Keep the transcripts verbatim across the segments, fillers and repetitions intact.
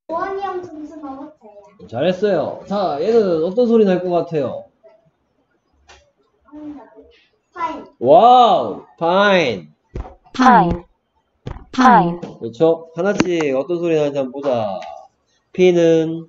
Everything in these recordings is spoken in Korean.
원이 형 점수 넘었어요. 잘했어요. 자, 얘는 어떤 소리 날 것 같아요? 파인. 와우, fine. pine, pine, 그렇죠? 하나씩 어떤 소리 나는지 한번 보자. P는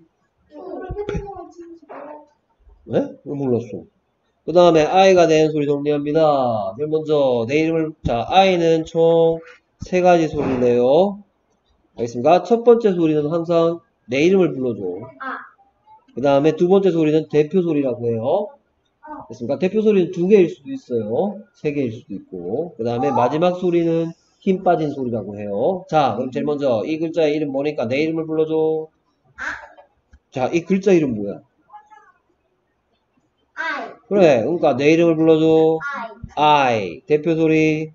왜? 왜 몰랐어? 그 다음에 I가 내는 소리 정리합니다. 맨 먼저 내 이름을 자 I는 총 세 가지 소리를 내요. 알겠습니까? 첫 번째 소리는 항상 내 이름을 불러줘. 아. 그 다음에 두 번째 소리는 대표 소리라고 해요. 됐습니까? 대표 소리는 두 개일 수도 있어요. 세 개일 수도 있고. 그 다음에 마지막 소리는 힘 빠진 소리라고 해요. 자, 그럼 제일 먼저 이 글자의 이름 뭐니까 내 이름을 불러줘. 자, 이 글자 이름 뭐야? I. 그래, 그러니까 내 이름을 불러줘. I. I. 대표 소리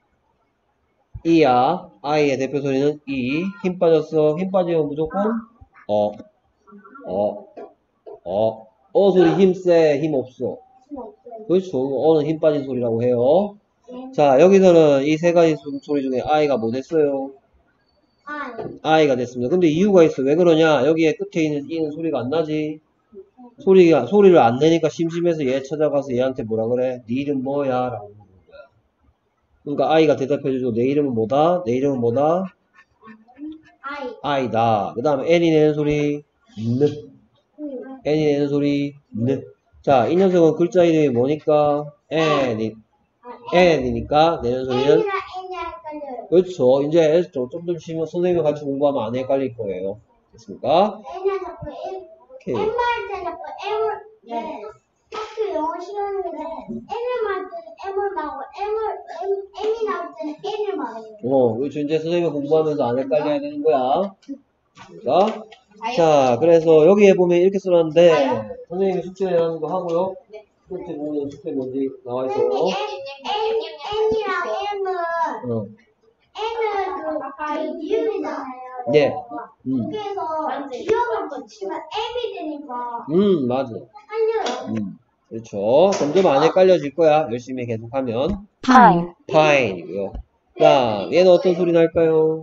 E야. I의 대표 소리는 E. 힘 빠졌어. 힘 빠지면 무조건 어. 어. 어. 어 소리 힘 세. 힘 없어. 그렇죠. 어는 힘 빠진 소리라고 해요. 자, 여기서는 이 세 가지 소리 중에 I가 뭐 됐어요? I. I가 됐습니다. 근데 이유가 있어. 왜 그러냐? 여기에 끝에 있는 E는 소리가 안 나지? 소리가, 소리를 안 내니까 심심해서 얘 찾아가서 얘한테 뭐라 그래? 네 이름 뭐야? 라고 물어보는 거야. 그러니까 I가 대답해주죠. 내 이름은 뭐다? 내 이름은 뭐다? I. I다. 그 다음에 N이 내는 소리, 느. N이 내는 소리, 느. 자, 이 녀석은 글자 이름이 뭐니까? N이, N이니까 내는 소리는 N이랑 N이 헷갈려요. 그렇죠. 이제 좀 더 쉬면 선생님과 같이 공부하면 안 헷갈릴 거예요. 됐습니까? N이랑 자꾸 N. 오케이. N 말할 때 자꾸 M을. 네. 학교 영어 시간인데 N을 말할 때는 M을 말하고 M을 M M이 나올 때는 N을 말해요. 어, 그렇죠. 이제 선생님이 공부하면서 안 헷갈려야 되는 거야. 그러니까. 자, 그래서 여기에 보면 이렇게 써놨는데, 선생님이 숙제 하는 거 하고요. 숙제 보면 숙제 뭔지 나와 있어. 선생님 N N N이랑 M은 어. N은 그 기울이잖아요. 네. 음. 거기에서 기억을 붙이면 M이 되니까 음, 맞아. 헷갈려요. 음. 그렇죠. 점점 안 헷갈려질 거야. 열심히 계속하면. pine, fine이고요. 자, 얘는 어떤 소리 날까요?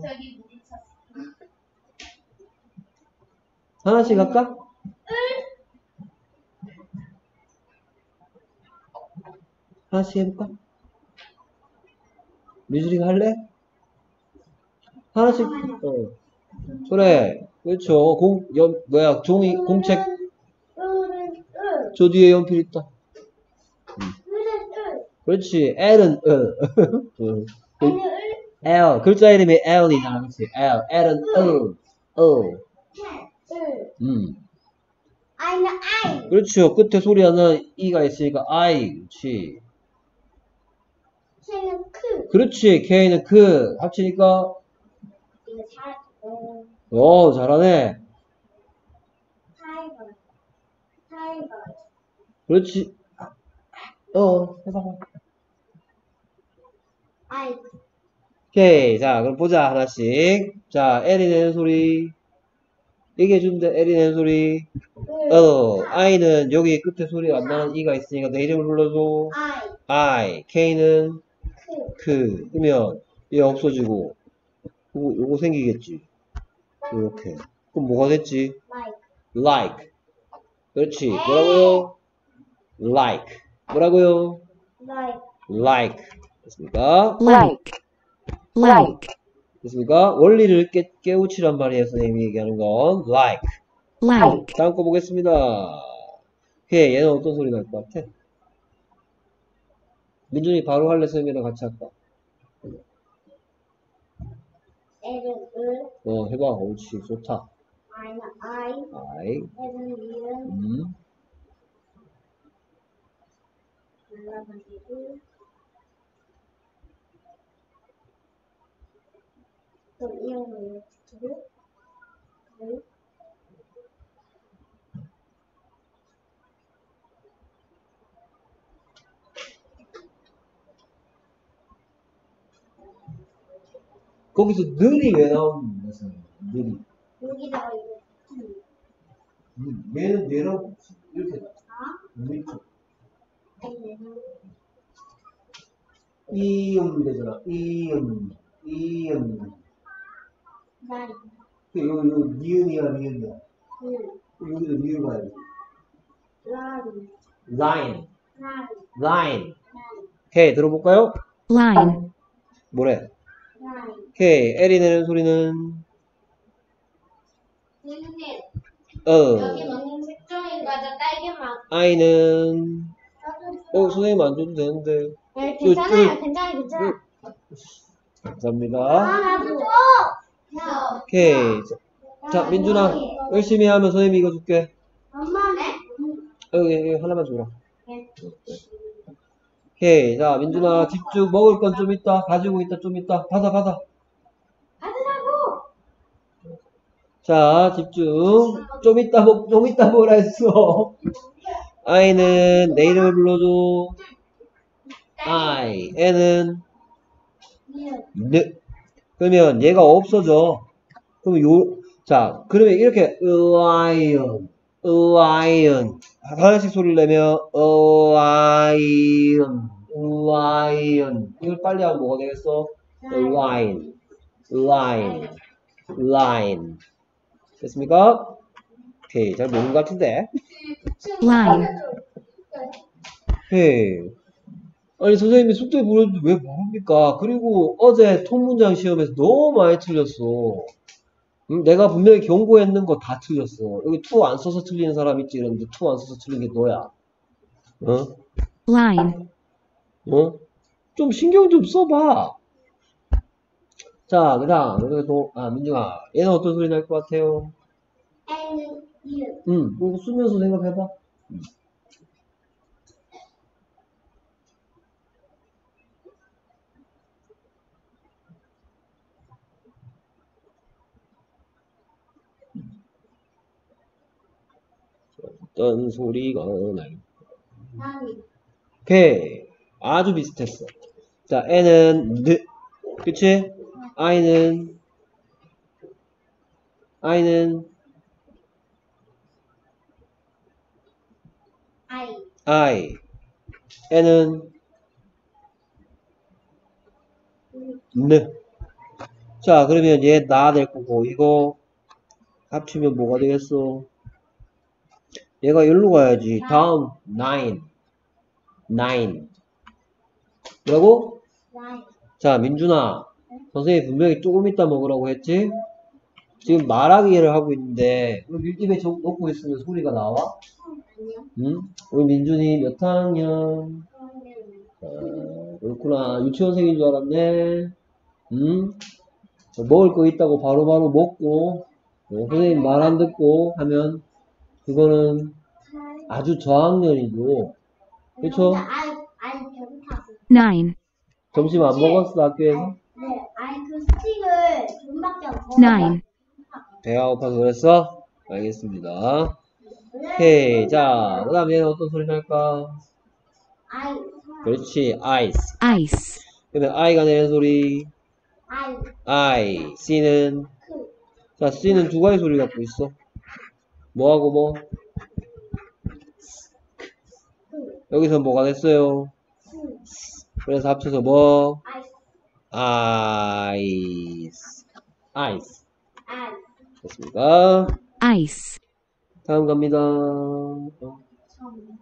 하나씩 할까? 하나씩 해볼까? 미술이가 할래? 하나씩, 어. 그래. 그렇죠. 공, 연, 뭐야, 종이, 공책, 을은 을. 저 뒤에 연필 있다. 을은 을. 그렇지. L은, 을. 응. N은 을. L. 글자 이름이 L이잖아. 그렇지. L. L은, 을. 을. 을. 음. I는 I. 그렇죠. 끝에 소리 하나 E가 있으니까 I. 그렇지. K는 크. 그렇지. K는 그. 합치니까, 이거 잘. 어. 오, 잘하네. 타이거. 타이거. 그렇지. 어, 해봐봐. I. 오케이. 자, 그럼 보자. 하나씩. 자, L이 내는 소리. 얘기해준대. L이 내는 소리. 을. 어, I는 여기 끝에 소리가 안 나는 E가 있으니까 내 이름을 불러줘. I. I. K는 크. 그. 그러면 얘 없어지고. 요거, 요거 생기겠지. 이렇게. 그럼 뭐가 됐지? Like. Like. 그렇지. 뭐라고요? Like. 뭐라고요? Like. Like. 됐습니까? like, like, 됐습니까? 원리를 깨, 깨우치란 말이에요. 선생님이 얘기하는 건. Like. like, 다음 거 보겠습니다. 오케이. 얘는 어떤 소리 날 것 같아? 민준이 바로 할래? 선생님이랑 같이 할까? L은 을. 어, 해봐. 옳지. 좋다. I는 I. I. L은 이은. 음. 말라가지고. 또 이응을 붙이고. 을. 거기서 늘이 왜 나오는 거야, 선생님? 늘이. 여기다가 이거 붙이는 거. 얘는 얘랑 이렇게. 아? 늘 N은 이음 되잖아. 이음. 이음. 날이. 이거, 이거, 니은이야, 니은이야. 응. 여기도 니은 가야 돼. 라인. line, 라인. line. 오케이, 들어볼까요? line, 뭐래? 라인. 오케이, L이 내는 소리는, 선생님, 어, 여기 먹는 색종이가 저 딸기맛. I는, 저도 어, 선생님 안 줘도 되는데. 네, 저, 괜찮아요. 저, 괜찮아요. 괜찮아요. 감사합니다. 아, 나도 줘. 야. 오케이. 자, 민준아, 열심히 하면 선생님이 이거 줄게. 엄마. 네? 여기, 여기 하나만 줘라. 네. 오케이. 자, 민준아, 집중. 먹을 건 좀 있다. 가지고 있다, 좀 있다. 받아, 받아. 받으라고. 자, 집중. 좀 있다, 먹, 좀 있다 뭐라 했어. I는 내 이름을 불러줘. I. N은 느. 그러면 얘가 없어져. 그럼 요, 자, 그러면 이렇게, 으아이언, 으아이언. 하나씩 소리를 내면, 으아이언, 으아이언. 이걸 빨리 하면 뭐가 되겠어? 라인, 라인, 라인. 됐습니까? 오케이, 잘 모르는 것 같은데. line, 오케이. 아니, 선생님이 숙제 보내줬는데 왜 모릅니까? 그리고 어제 통문장 시험에서 너무 많이 틀렸어. 음, 내가 분명히 경고했는 거 다 틀렸어. 여기 투 안 써서 틀리는 사람 있지? 이러는데 투 안 써서 틀린 게 너야. 어? line, 어? 좀 신경 좀 써봐. 자, 그 다음, 그래도, 아, 민중아. 얘는 어떤 소리 날 것 같아요? N은 이유. 응, 이거 쓰면서 생각해봐. 음. 어떤 소리가 날. 나니. 오케이. 아주 비슷했어. 자, N은 느. 그치? I는, I는 I. I. N은 느. 자, 그러면 얘 나 될 거고, 이거 합치면 뭐가 되겠어? 얘가 여기로 가야지. 다음, nine. nine. 뭐라고? 라인. 자, 민준아. 선생님이 분명히 조금 이따 먹으라고 했지? 지금 말하기를 하고 있는데, 입에 넣고 있으면 소리가 나와? 아니요. 응? 우리 민준이 몇 학년? 아, 그렇구나. 유치원생인 줄 알았네. 응? 먹을 거 있다고 바로바로 먹고, 어, 선생님 말 안 듣고 하면, 그거는 아주 저학년이고, 그쵸? 아이, 아이 배고파서. nine, 점심 안 먹었어, 학교에서? 네, 아이 그 스틱을 돈밖에 안 먹어. nine, 배가 고파서 그랬어? 알겠습니다. 오케이. 자, 그 다음 얘는 어떤 소리 날까? 아이. 그렇지. ice. ice, 그러면 I가 내는 소리. 아이. I. C는? 그. 자, C는 두 가지 소리 갖고 있어. 뭐하고 뭐? 여기서 뭐가 됐어요? 그. 그래서 합쳐서 뭐? 아이. ice. ice. 아이. 됐습니까? ice, 다음 갑니다. 참.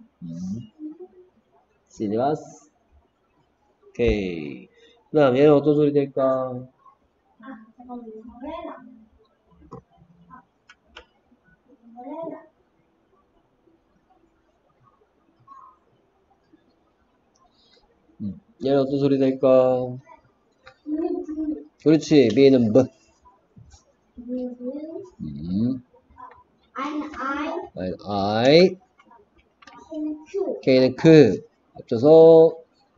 시니바스. 오케이. 그 다음 얘는 어떤 소리 될까? 아, 잠깐만. 뭐래라. 뭐래라. 음. 얘는 어떤 소리 될까? 그렇지. B는 뭐? 음. 아이는 아이. I는 I. K는 큐. K는 그. 합쳐서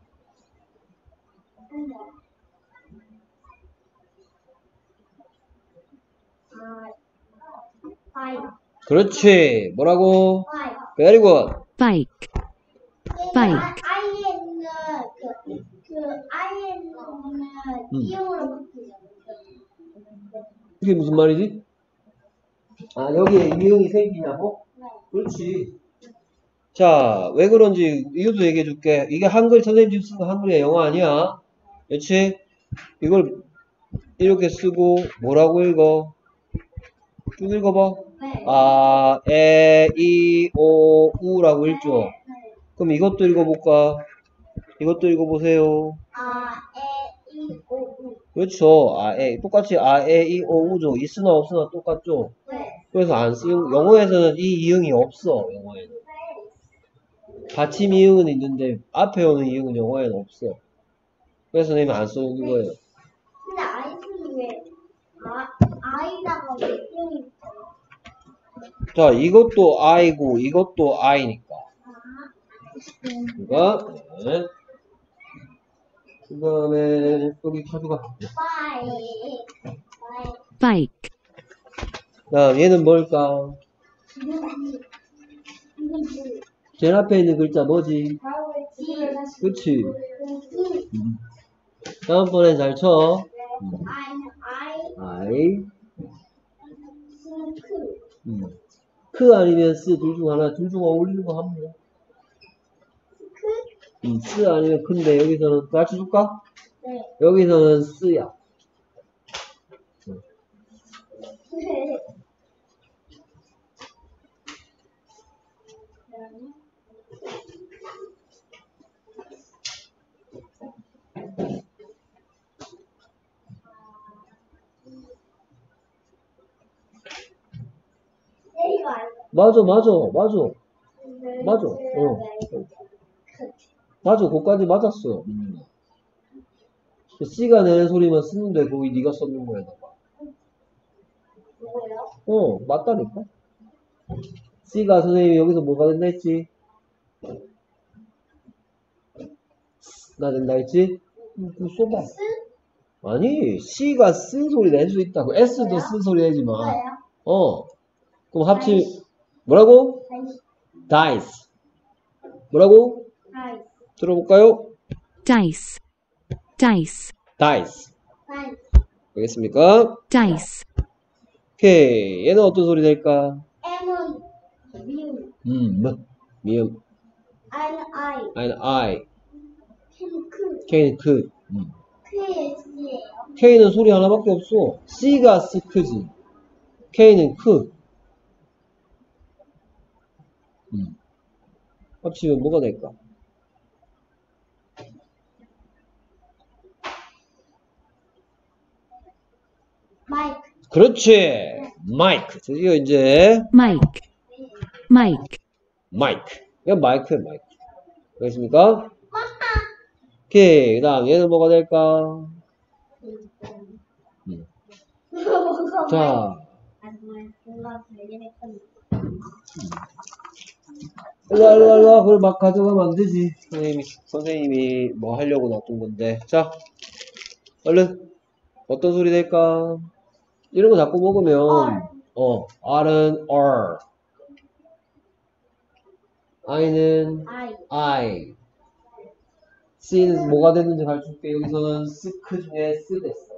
아이. 그렇지. 뭐라고? 아이. Very good. bike, 바이크. 아이에 있는 그, 그 아이에 있는 음. 이용으로 바뀌죠. 그게 무슨 말이지? 아, 여기에 이응이 생기냐고? 네. 그렇지. 자, 왜 그런지 이유도 얘기해 줄게. 이게 한글, 선생님 지금 쓴 거 한글이야. 영어 아니야. 그렇지? 이걸 이렇게 쓰고 뭐라고 읽어? 쭉 읽어봐. 네. 아, 에, 이, 오, 우라고 읽죠? 네. 그럼 이것도 읽어볼까? 이것도 읽어보세요. 아, 에, 이, 오, 우. 그렇죠. 아, 에, 똑같이 아, 에, 이, 오, 우죠. 있으나 없으나 똑같죠? 네. 그래서 안 쓰용, 영어에서는 이 이응이 없어, 영어에는. 받침 이응은 있는데, 앞에 오는 이응은 영어에는 없어. 그래서 선생님이 안 써놓은 거예요. 근데 아이스는 왜, 아, 아이다가 왜 이름이 있어요? 자, 이것도 I고, 이것도 I니까. 그니까, 네. 그 다음에, 여기 가져가. 파이. 파이. bike, 다음, 얘는 뭘까? 이건 제일 앞에 있는 글자 뭐지? 지. 그치? 이. 음. 다음번엔 잘 쳐. 아이, 아이, I, 싱크. 음. 크 아니면 스, 둘 중 하나, 둘 중 어울리는 거 하면 돼. 크? 음, 스 아니면 큰데, 여기서는, 같이 줄까? 네. 여기서는 스야. 네, 이거 알죠? 맞아, 맞아, 맞아. 맞아. 어. 맞아, 그거까지 맞았어. 음. C가 내는 소리만 쓰는데, 거기 네가 썼는 거야, 너가. 뭐예요? 어, 맞다니까? C가 선생님이 여기서 뭐가 된다 했지? 나 된다 했지? 음, 그거 써봐. 스? 아니, C가 쓰 소리 낼 수 있다고. S도 쓰 소리 내지 마. 뭐예요? 어. 그럼 합치, 뭐라고? 다이스. dice. 뭐라고? 다이스. 들어볼까요? dice, dice, dice. 다이스. 알겠습니까? dice, 오케이. 얘는 어떤 소리 낼까? M은 미음. 음, 뭐? 미음. I는 I. 아니, I. K는 크. K는 크. 음. 크의 C예요. K는 소리 하나밖에 없어. C가 스 크지. K는 크. 음. 합치면 뭐가 될까? 마이크. 그렇지. 마이크. 드디어 이제 Mike, Mike, 마이크. 이건 마이크야, 마이크. 알겠습니까? 오케이. 그 다음 얘는 뭐가 될까? 음. 자, 일로와, 일로와, 일로와. 그걸 막 가져가면 안 되지. 선생님이, 선생님이 뭐 하려고 놔둔 건데. 자, 얼른. 어떤 소리 될까? 이런 거 자꾸 먹으면, 어, R은 R. I는 I. I. C는 뭐가 됐는지 가르쳐줄게. 여기서는 스크 중에 스 됐어.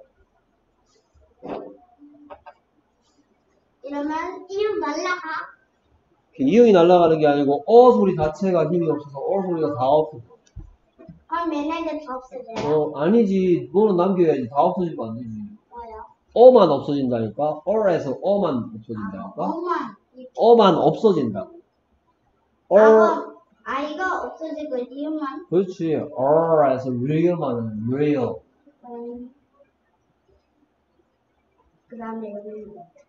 이러면 이름 날라가. 이응이 날아가는 게 아니고 어 소리 자체가 힘이 없어서 어 소리가 다 없어져. 그럼 얘네들 다 없어져요. 어 아니지. 너는 남겨야지. 다 없어지면 안 되지. 뭐요? 어만 없어진다니까. 어에서 어만 없어진다니까. 엄마. 어만 없어진다. 어 아, 아이가 없어지고 이름만. 그렇지. 어에서 real만 real. 음. 그 다음에 여기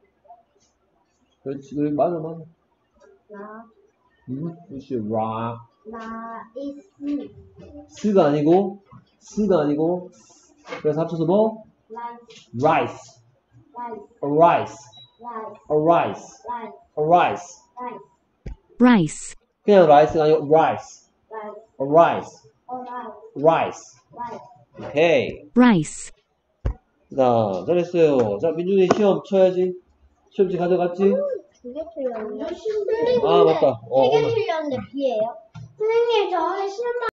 그렇지. 그래 맞아 맞아. 라, 음 그렇지. 라 라이스, 스가 아니고 스가 아니고 그래서 합쳐서 뭐 라이스, rice, a rice, 라이스, a rice, 라이스, a rice. 라이스, rice, 그냥 rice가 아니고 rice, 라이스, a rice, 어, 라이스, rice. 라이스. 오케이. rice, 자, 잘했어요. 자, 민준이 시험 쳐야지. 시험지 가져갔지? 두개 틀렸는데. 아, 맞다. 어, 세개 오늘. 틀렸는데 B예요. 선생님, 저 오늘 시험